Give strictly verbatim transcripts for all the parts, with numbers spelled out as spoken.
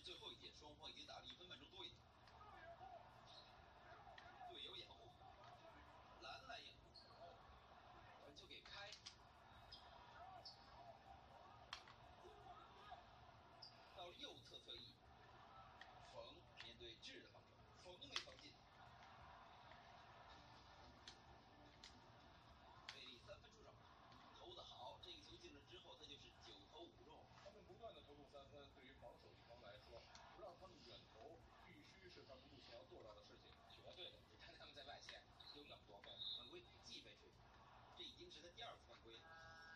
最后一节，双方已经打了一分半钟多一点。队友掩护，蓝来掩护，传球给开，到了右侧侧翼，冯面对智的防守，冯没防进。贝利三分出手，投得好，这个球进了之后，他就是九投五中。 他们不断的投中三分，对于防守一方来说，不让他们远投，必须是他们目前要做到的事情。 绝对的，你看他们在外线有那么多分， 犯规继被吹，这已经是他第二次犯规了。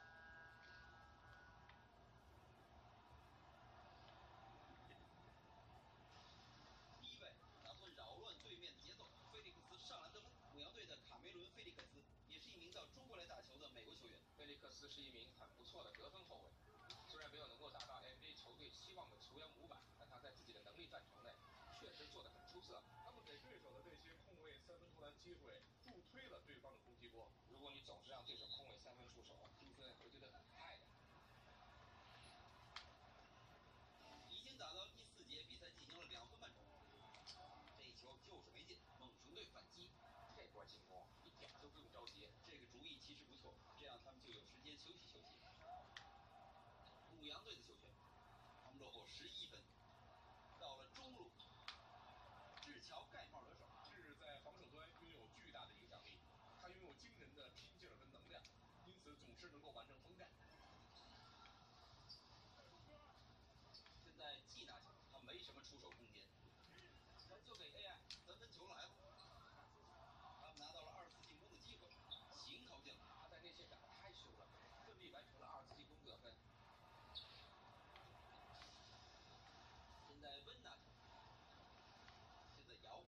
低位打算扰乱对面的节奏，菲利克斯上篮得分。母羊队的卡梅伦·菲利克斯也是一名到中国来打球的美国球员。 菲利克斯是一名很不错的得分后卫，虽然没有能够达到 N B A 球队期望的球员模板，但他在自己的能力范畴内确实做得很出色。 他们给对手的这些空位三分投篮机会助推了对方的攻击波。 如果你总是让对手空位三分出手，输分会觉得很害的。 已经打到第四节，比赛进行了两分半钟。这一球就是没进，猛熊队反击。 这波进攻一点都不用着急， 这个主意其实不错，这样他们就有时间休息休息。母羊队的球权，他们落后十一分，到了中路，智乔盖帽得手。 智在防守端拥有巨大的影响力，他拥有惊人的拼劲儿跟能量，因此总是能够完成封盖。 现在季拿球，他没什么出手空间，传球给 A I， 三分球来了，他们拿到了二次进攻的机会，行投进了， 他在内线打得太凶了，顺利完成了二次进攻得分。 现在温拿球，现在姚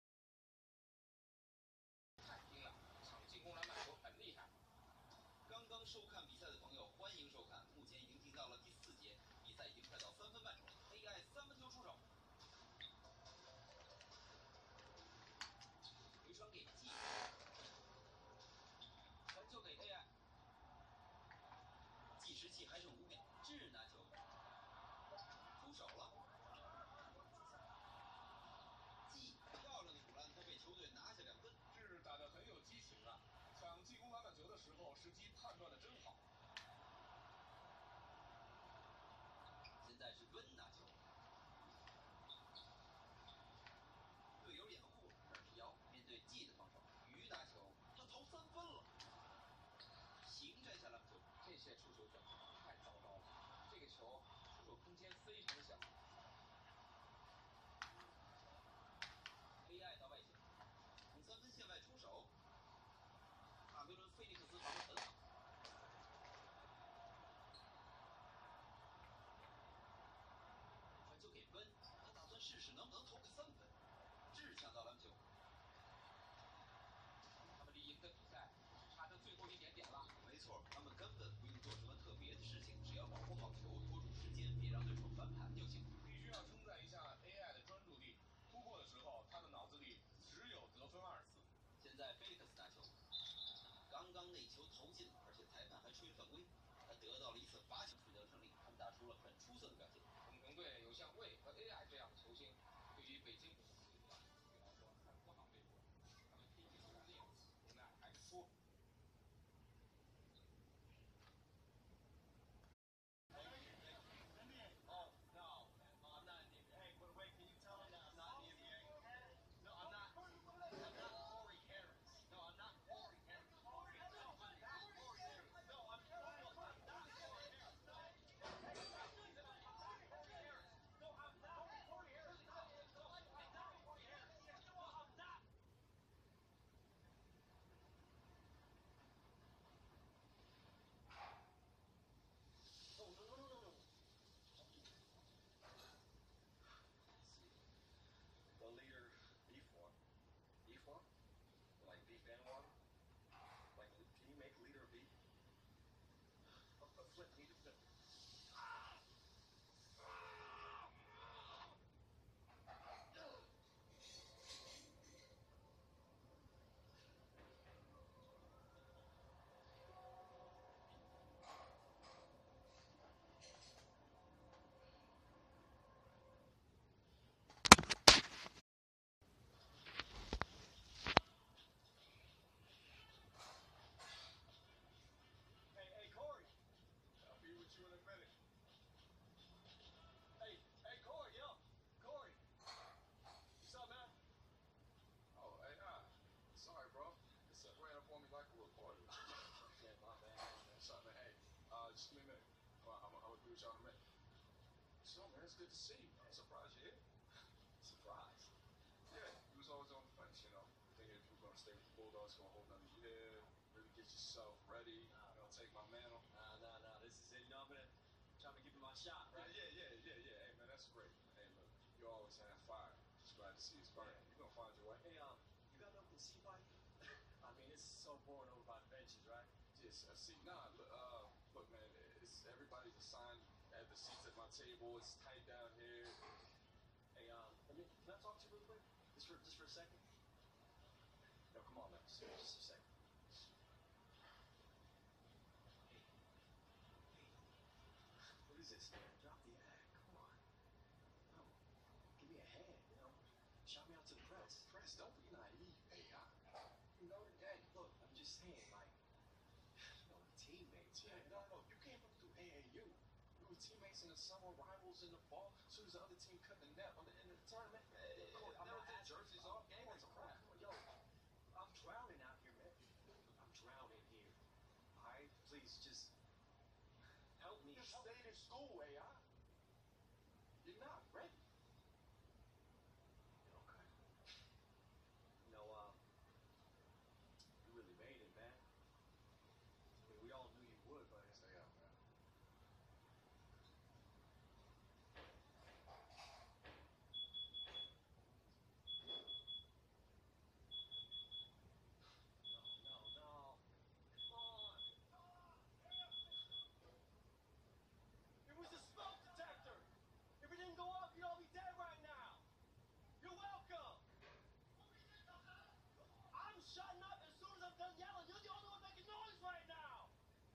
太拼了，抢进攻篮板球很厉害。 刚刚收看比赛的朋友，欢迎收看。目前已经进到了第四节，比赛已经快到三分半钟了。A I 三分球出手，回传给季，传球给 A I， 计时器还剩五秒，智拿球，出手了，季漂亮的补篮，他被球队拿下两分。 智打得很有激情啊！抢进攻篮板球的时候，时机判断的真好。 现在是温拿球，队友掩护，这是姚面对季的防守，鱼拿球，他投三分了，行摘下篮球。 这些出手选择太糟糕了，这个球出手空间非常小。 A I 到外线，从三分线外出手，卡梅伦·菲利克斯防得很好。传球给温，他打算试试能不能投个三分。智抢到篮球， 他们离赢的比赛只差这最后一点点了。 没错，他们根本不用做什么特别的事情，只要保护好球，拖住时间，别让对手翻盘就行。 必须要称赞一下 A I 的专注力，突破的时候他的脑子里只有得分二字。 现在菲利克斯拿球，刚刚那球投进了，而且裁判还吹了犯规，他得到了一次罚球，取得胜利，他们打出了很出色的表现。 猛熊队有像魏和 A I 这样的球星，对于北京国际来说很不好对付，他们拼尽全力，无奈还是输。 with y'all in a minute. So, man, it's good to see you. I'm surprised you're here. Surprise. Yeah, you was always on the fence, you know. Thinking if you were going to stay with the Bulldogs for a whole nother year, really get yourself ready, you know, take my mantle. Nah, nah, nah. This is it. You know, I'm gonna try to give it my shot, Yeah, right? yeah, yeah, yeah, yeah. Hey, man, that's great. Hey, look, you always have fire. Just glad to see it's burning. Yeah. You're going to find your way. Hey, um, you got nothing to see by here? I mean, it's so boring over by the benches, right? Yes, I see. Nah, look, uh, look, man, it's everybody's assigned at the seats at my table. It's tight down here. Hey, um, let me, can I talk to you real quick? Just for, just for a second? No, come on, man. Just, just a second. Hey, hey, what is this, man? Drop the act. Come on. No, give me a hand, you know? Shout me out to the press. Press, don't be naive, A I. You know the game. Look, I'm just saying, like, you know, teammates, Yeah, man. no, no, you came up through A A U. We were teammates in the summer, rivals in the fall. As soon as the other team cut the net on the end of the tournament, eh, Coach, I'm now not the asking- jerseys off, game is a wrap. Yo, I'm drowning out here, man. I'm drowning here. All right, please just help me. You stayed in school, A I. You're not ready. Okay. You know, um, you really made it, man. I mean, we all knew you would, but Stay out, man. no, no, no. Come on. It was a smoke detector. If it didn't go off, you'd all be dead right now. You're welcome. I'm shutting up as soon as I'm done yelling. You're the only one making noise right now.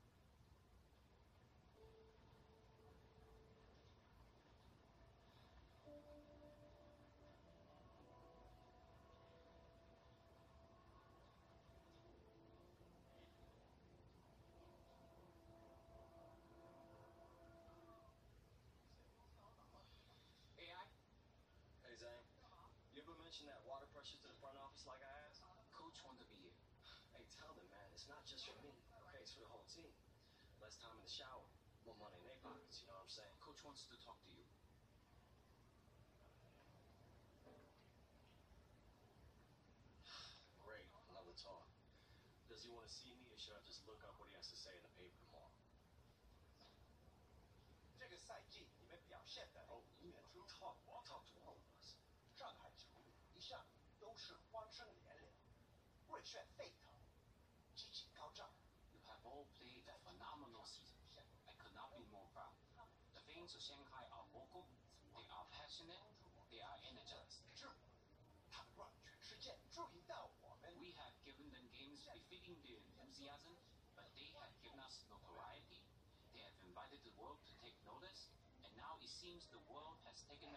A I, Hey, Zane. You ever mention that water pressure to the front office like I asked? coach wanted me here. Hey, tell them, man, it's not just for me. Okay, it's for the whole team. Less time in the shower, more money in their pockets. You know what I'm saying? Coach wants to talk to you. Great, another talk. Does he want to see me, or should I just look up what he has to say in the paper tomorrow? 这个赛季你们表现的 Oh, you meant to talk. Talk to all of us. 上海球迷一向都是欢声连连，热血沸腾，激情高涨。 You have all played a phenomenal season. I could not be more proud. The fans of Shanghai are vocal, they are passionate, they are energized. 是我，他们让全世界注意到我们。 We have given them games befitting their enthusiasm, but they have given us notoriety. They have invited the world to take notice, and now it seems the world has taken